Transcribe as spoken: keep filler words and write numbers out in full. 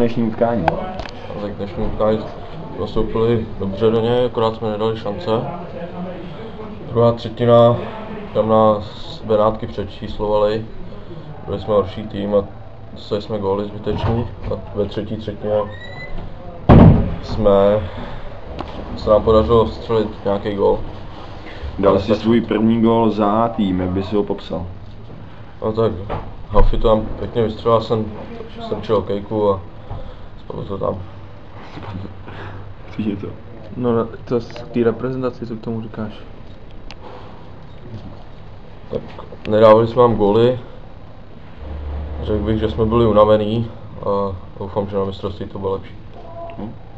dnešní utkání? A tak dnešní utkání postoupili dobře do něj, akorát jsme nedali šance. Druhá třetina, tam nás Benátky přečíslovali, byli jsme horší tým a dostali jsme góly zbytečný a ve třetí třetině jsme, se nám podařilo střelit nějaký gól. Dal jsi svůj první gól za tým, jak bys ho popsal? No tak, Hafi to tam pěkně vystřelil, jsem strčil kejku a spadlo to tam. Což je to? No to k té reprezentaci, co k tomu říkáš? Tak nedávali jsme vám góly, řekl bych, že jsme byli unavení a doufám, že na mistrovství to bude lepší. Hm.